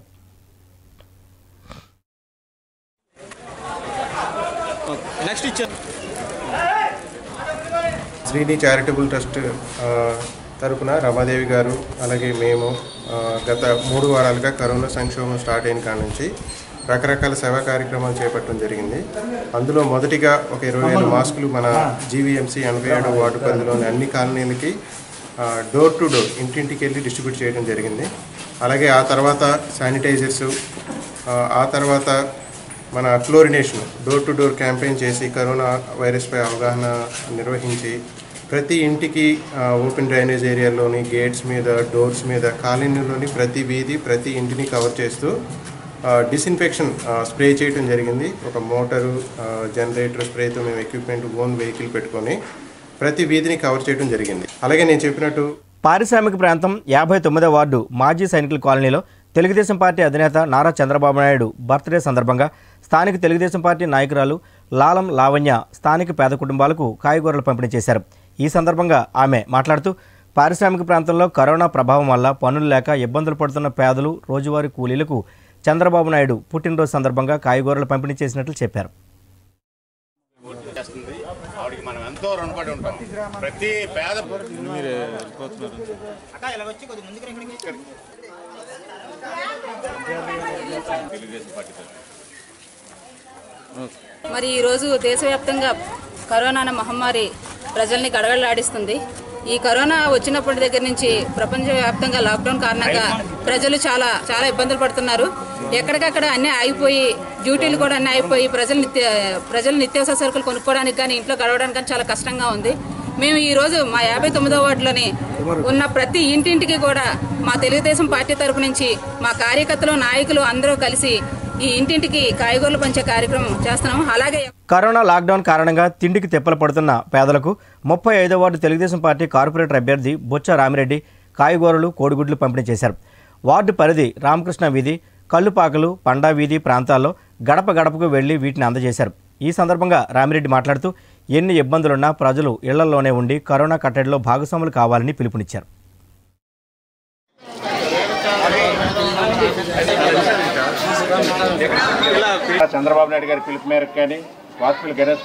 శ్రీని చారిటబుల్ ట్రస్ట్ తరపున రమాదేవి గారు అలాగే మేము గత 3 వారాలుగా కరోనా సంక్షోభం స్టార్ట్ అయిన కాడ నుంచి రకరకాల సేవా కార్యక్రమాలు చేపట్టడం జరిగింది. అందులో మొదటిగా ఒక 20,000 మాస్కులు మన జీవీఎంసీ 87వ వార్డు పరిధిలోని అన్ని కాలనీలకి డోర్ టు డోర్ ఇంటింటికి వెళ్ళి డిస్ట్రిబ్యూట్ చేయడం జరిగింది. అలాగే ఆ తర్వాత శానిటైజర్సు, ఆ తర్వాత మన chlorination door to door campaign చేసి కరోనా వైరస్పై అవగాహన నిర్వహించి ప్రతి ఇంటికి ఓపెన్ డ్రైనేజ్ ఏరియాలోని గేట్స్ మీద, డోర్స్ మీద, కాలనీలోని ప్రతి వీధి, ప్రతి ఇంటిని కవర్ చేస్తూ డిస్ఇన్ఫెక్షన్ స్ప్రే చేయడం జరిగింది. ఒక మోటారు, జనరేటర్ స్ప్రేతో మేము ఎక్విప్మెంట్ ఓన్ వెహికల్ పెట్టుకొని ప్రతి వీధిని కవర్ చేయడం జరిగింది. అలాగే నేను చెప్పినట్టు పారిశ్రామిక ప్రాంతం 59వ వార్డు మాజీ సైనికుల కాలనీలో తెలుగుదేశం పార్టీ అధినేత నారా చంద్రబాబు నాయుడు బర్త్డే సందర్భంగా స్థానిక తెలుగుదేశం పార్టీ నాయకురాలు లాలం లావణ్య స్థానిక పేద కుటుంబాలకు కాయగూరలు పంపిణీ చేశారు. ఈ సందర్భంగా ఆమె మాట్లాడుతూ పారిశ్రామిక ప్రాంతంలో కరోనా ప్రభావం వల్ల పనులు లేక ఇబ్బందులు పడుతున్న పేదలు, రోజువారీ కూలీలకు చంద్రబాబు నాయుడు పుట్టినరోజు సందర్భంగా కాయగూరలు పంపిణీ చేసినట్లు చెప్పారు. మరి ఈరోజు దేశవ్యాప్తంగా కరోనా మహమ్మారి ప్రజల్ని గడగడలాడిస్తుంది. ఈ కరోనా వచ్చినప్పటి దగ్గర నుంచి ప్రపంచవ్యాప్తంగా లాక్డౌన్ కారణంగా ప్రజలు చాలా చాలా ఇబ్బందులు పడుతున్నారు. ఎక్కడికక్కడ అన్నీ ఆగిపోయి, డ్యూటీలు కూడా అన్నీ ఆగిపోయి ప్రజలు నిత్యావసర సరుకులు కొనుక్కోవడానికి కానీ ఇంట్లో గడవడానికి కానీ చాలా కష్టంగా ఉంది. మేము ఈరోజు మా 59వ వార్డులోని ఉన్న ప్రతి ఇంటింటికి కూడా మా తెలుగుదేశం పార్టీ తరపు నుంచి మా కార్యకర్తలు, నాయకులు అందరూ కలిసి ఈ ఇంటింటికి కాయగూరలు పంచే కార్యక్రమం చేస్తున్నాము. అలాగే కరోనా లాక్డౌన్ కారణంగా తిండికి తెప్పలు పడుతున్న పేదలకు 35వ వార్డు తెలుగుదేశం పార్టీ కార్పొరేటర్ అభ్యర్థి బొచ్చ రామిరెడ్డి కాయగూరలు, కోడిగుడ్లు పంపిణీ చేశారు. వార్డు పరిధి రామకృష్ణ వీధి, కల్లుపాకలు, పండా వీధి ప్రాంతాల్లో గడప గడపకు వెళ్లి వీటిని అందజేశారు. ఈ సందర్భంగా రామిరెడ్డి మాట్లాడుతూ ఎన్ని ఇబ్బందులున్నా ప్రజలు ఇళ్లలోనే ఉండి కరోనా కట్టడిలో భాగస్వాములు కావాలని పిలుపునిచ్చారు. చంద్రబాబు నాయుడు గారి పిలుపు మేరకు కానీ వాసుపల్లి గణేష్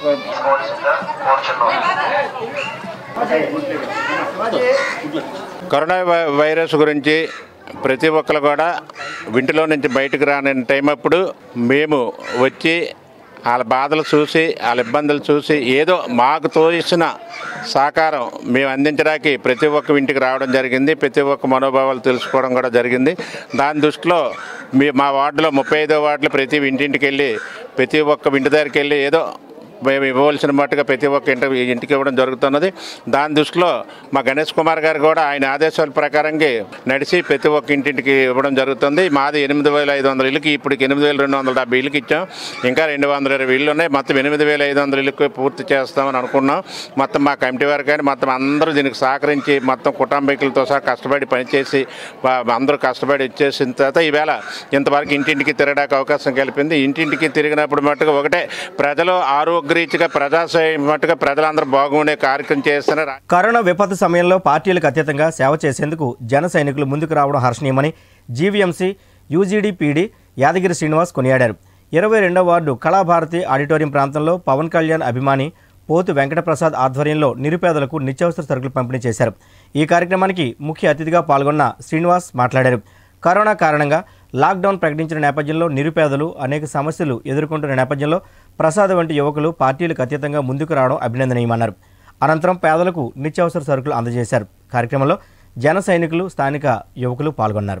కరోనా వైరస్ గురించి ప్రతి ఒక్కరు కూడా ఇంటిలో నుంచి బయటకు రాని టైం అప్పుడు మేము వచ్చి వాళ్ళ బాధలు చూసి వాళ్ళ ఇబ్బందులు చూసి ఏదో మాకు తోచిన సహకారం మేము అందించడానికి ప్రతి ఒక్క ఇంటికి రావడం జరిగింది. ప్రతి ఒక్క మనోభావాలు తెలుసుకోవడం కూడా జరిగింది. దాని దృష్టిలో మా వార్డులో 35వ వార్డులో ప్రతి ఇంటింటికి వెళ్ళి ప్రతి ఒక్క ఇంటి దగ్గరికి వెళ్ళి ఏదో మేము ఇవ్వవలసిన మట్టుగా ప్రతి ఒక్క ఇంటికి ఇవ్వడం జరుగుతున్నది. దాని దృష్టిలో మా గణేష్ కుమార్ గారు కూడా ఆయన ఆదేశాల ప్రకారంగా నడిచి ప్రతి ఒక్క ఇంటింటికి ఇవ్వడం జరుగుతుంది. మాది 8,500 ఇళ్ళకి ఇప్పటికి 8,270 ఇళ్ళకి ఇచ్చాం. ఇంకా 220 ఇళ్ళు ఉన్నాయి. మొత్తం 8,500 ఇళ్ళకి పూర్తి చేస్తామని అనుకున్నాం. మొత్తం మా కమిటీ వారు కానీ మొత్తం అందరూ దీనికి సహకరించి మొత్తం కుటుంబీకులతో సహా కష్టపడి పనిచేసి అందరూ కష్టపడి ఇచ్చేసిన తర్వాత ఈవేళ ఇంతవరకు ఇంటింటికి తిరగడానికి అవకాశం కల్పింది. ఇంటింటికి తిరిగినప్పుడు మట్టుగా ఒకటే ప్రజలు రీతిగా ప్రజాసేవ మట్టుగా ప్రజలందరూ బాగుండే కార్యక్రమం చేస్తున్నారు. కరోనా విపత్తు సమయంలో పార్టీలకు అతీతంగా సేవ చేసేందుకు జన సైనికులు ముందుకు రావడం హర్షణీయమని జీవీఎంసీ యూజీడీపీడీ యాదగిరి శ్రీనివాస్ కొనియాడారు. 22వ వార్డు కళాభారతి ఆడిటోరియం ప్రాంతంలో పవన్ కళ్యాణ్ అభిమాని పోతు వెంకటప్రసాద్ ఆధ్వర్యంలో నిరుపేదలకు నిత్యావసర సరుకులు పంపిణీ చేశారు. ఈ కార్యక్రమానికి ముఖ్య అతిథిగా పాల్గొన్న శ్రీనివాస్ మాట్లాడారు. కరోనా కారణంగా లాక్డౌన్ ప్రకటించిన నేపథ్యంలో నిరుపేదలు అనేక సమస్యలు ఎదుర్కొంటున్న నేపథ్యంలో ప్రసాద్ వంటి యువకులు పార్టీలకు అతీతంగా ముందుకు రావడం అభినందనీయమన్నారు. అనంతరం పేదలకు నిత్యావసర సరుకులు అందజేశారు. కార్యక్రమంలో జన సైనికులు, స్థానిక యువకులు పాల్గొన్నారు.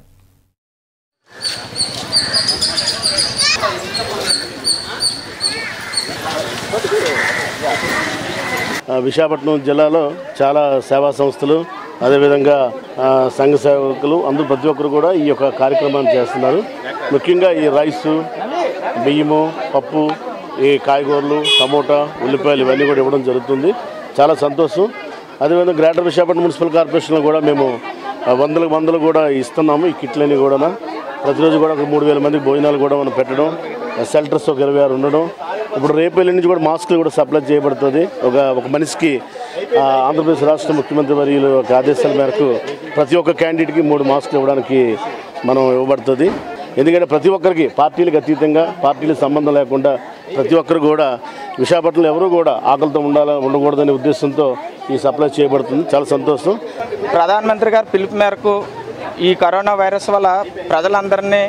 విశాఖపట్నం జిల్లాలో చాలా సేవా సంస్థలు అదేవిధంగా సంఘ సేవకులు అందరూ ప్రతి ఒక్కరు కూడా ఈ యొక్క కార్యక్రమాన్ని చేస్తున్నారు. ముఖ్యంగా ఈ రైసు, బియ్యము, పప్పు, ఈ కాయగూరలు, టమోటా, ఉల్లిపాయలు ఇవన్నీ కూడా ఇవ్వడం జరుగుతుంది. చాలా సంతోషం. అదేవిధంగా గ్రేటర్ విశాఖపట్నం మున్సిపల్ కార్పొరేషన్లో కూడా మేము వందలు కూడా ఇస్తున్నాము. ఈ కిట్లన్నీ కూడా ప్రతిరోజు కూడా ఒక 3,000 మందికి భోజనాలు కూడా మనం పెట్టడం, షెల్టర్స్ ఒక 26 ఉండడం. ఇప్పుడు రేపల్లి నుంచి కూడా మాస్కులు కూడా సప్లై చేయబడుతుంది. ఒక మనిషికి ఆంధ్రప్రదేశ్ రాష్ట్ర ముఖ్యమంత్రి వర్యులు ఆదేశాల మేరకు ప్రతి ఒక్క క్యాండిడేట్కి 3 మాస్కులు ఇవ్వడానికి మనం ఇవ్వబడుతుంది. ఎందుకంటే ప్రతి ఒక్కరికి పార్టీలకు అతీతంగా, పార్టీలకు సంబంధం లేకుండా ప్రతి ఒక్కరు కూడా విశాఖపట్నంలో ఎవరు కూడా ఆకలితో ఉండకూడదనే ఉద్దేశంతో ఈ సప్లై చేయబడుతుంది. చాలా సంతోషం. ప్రధానమంత్రి గారి పిలుపు మేరకు ఈ కరోనా వైరస్ వల్ల ప్రజలందరినీ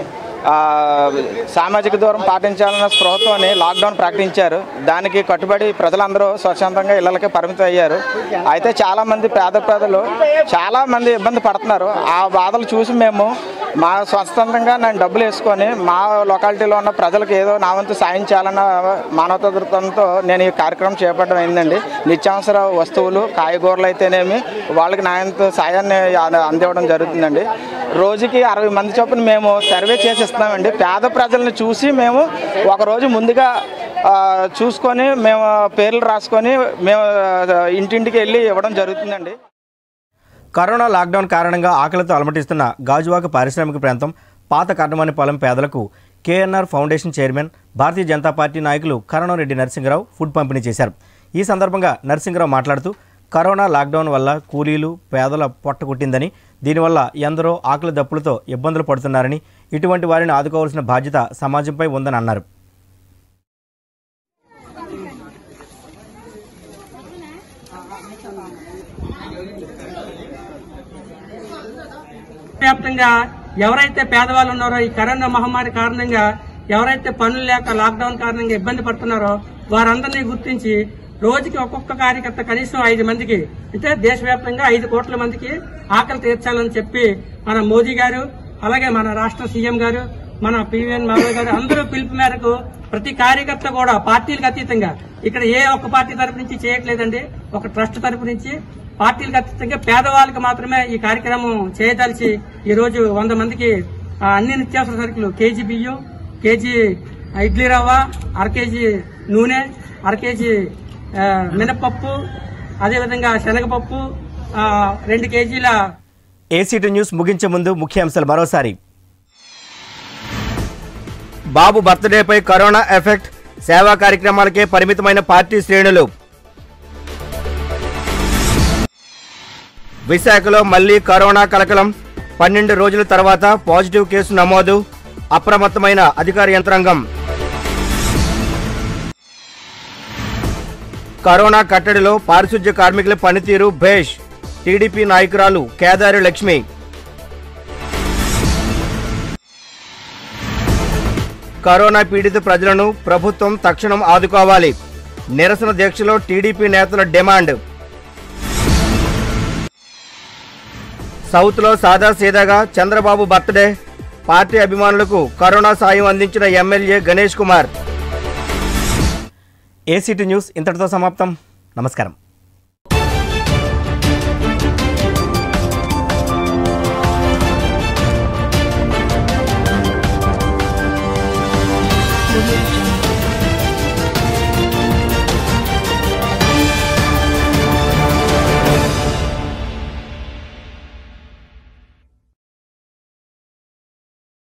సామాజిక దూరం పాటించాలన్న స్పృహతో లాక్డౌన్ ప్రకటించారు. దానికి కట్టుబడి ప్రజలందరూ స్వచ్ఛందంగా ఇళ్లకే పరిమితం అయ్యారు. అయితే చాలామంది పేద ప్రజలు చాలామంది ఇబ్బంది పడుతున్నారు. ఆ బాధలు చూసి మేము మా స్వచ్ఛందంగా నేను డబ్బులు వేసుకొని మా లొకాలిటీలో ఉన్న ప్రజలకు ఏదో నా వంతు సాయం చేయాలన్న మానవతా దృక్పథంతో నేను ఈ కార్యక్రమం చేపట్టడం అయిందండి. నిత్యావసర వస్తువులు, కాయగూరలు అయితేనేమి వాళ్ళకి నా వంతు సాయాన్ని అందివ్వడం జరుగుతుందండి. రోజుకి 60 మంది చొప్పున మేము సర్వే చేసి ఇస్తున్నామండి. పేద ప్రజలను చూసి మేము ఒకరోజు ముందుగా చూసుకొని మేము పేర్లు రాసుకొని మేము ఇంటింటికి వెళ్ళి ఇవ్వడం జరుగుతుందండి. కరోనా లాక్డౌన్ కారణంగా ఆకలితో అలమటిస్తున్న గాజువాక పారిశ్రామిక ప్రాంతం పాత కర్ణమణిపాలెం పేదలకు KNR foundation chairman, Bharatiya Janata party నాయకులు కరణంరెడ్డి నరసింహరావు ఫుడ్ పంపిణీ చేశారు. ఈ సందర్భంగా నరసింహరావు మాట్లాడుతూ కరోనా లాక్డౌన్ వల్ల కూలీలు, పేదల పొట్టకొట్టిందని, దీనివల్ల ఎందరో ఆకలి దప్పులతో ఇబ్బందులు పడుతున్నారని, ఇటువంటి వారిని ఆదుకోవాల్సిన బాధ్యత సమాజంపై ఉందని అన్నారు. వ్యాప్తంగా ఎవరైతే పేదవాళ్ళు ఉన్నారో ఈ కరోనా మహమ్మారి కారణంగా ఎవరైతే పనులు లేక లాక్డౌన్ కారణంగా ఇబ్బంది పడుతున్నారో వారందరినీ గుర్తించి రోజుకి ఒక్కొక్క కార్యకర్త కనీసం 5 మందికి, అంటే దేశవ్యాప్తంగా 5 కోట్ల మందికి ఆకలి తీర్చాలని చెప్పి మన మోదీ గారు, అలాగే మన రాష్ట్ర సీఎం గారు, మన పివిఎన్ మాధవ్ గారు అందరూ పిలుపు మేరకు ప్రతి కార్యకర్త కూడా పార్టీలకు అతీతంగా, ఇక్కడ ఏ ఒక్క పార్టీ తరపు నుంచి చేయట్లేదండి, ఒక ట్రస్ట్ తరపు నుంచి పార్టీలకు అతీతంగా పేదవాళ్ళకి మాత్రమే ఈ కార్యక్రమం చేయదలిచి ఈరోజు 100 మందికి అన్ని నిత్యావసర సరుకులు, కేజీ బియ్యం, కేజీ ఇడ్లీ రవ్వ, అరకేజీ నూనె, అరకేజీ మినపప్పు, అదేవిధంగా శనగపప్పు, 2 కేజీల. ఏసీటీ న్యూస్ ముగించే ముందు ముఖ్యాంశాలు మరోసారి. బాబు బర్త్డేపై కరోనా ఎఫెక్ట్, సేవా కార్యక్రమాలకే పరిమితమైన పార్టీ శ్రేణులు. విశాఖలో మళ్లీ కరోనా కలకలం, 12 రోజుల తర్వాత పాజిటివ్ కేసు నమోదు, అప్రమత్తమైన అధికార యంత్రాంగం. కరోనా కట్టడిలో పారిశుధ్య కార్మికుల పనితీరు భేష్, టీడీపీ నాయకురాలు కేదారి లక్ష్మి. కరోనా పీడిత ప్రజలను ప్రభుత్వం తక్షణం ఆదుకోవాలి. నిరసన దీక్షలో టీడీపీ నేతల డిమాండ్. సౌత్లో సాదాసీదాగా చంద్రబాబు బర్త్డే. పార్టీ అభిమానులకు కరోనా సాయం అందించిన MLA Ganesh Kumar. ACT news ఇంతటితో సమాప్తం. నమస్కారం. Audio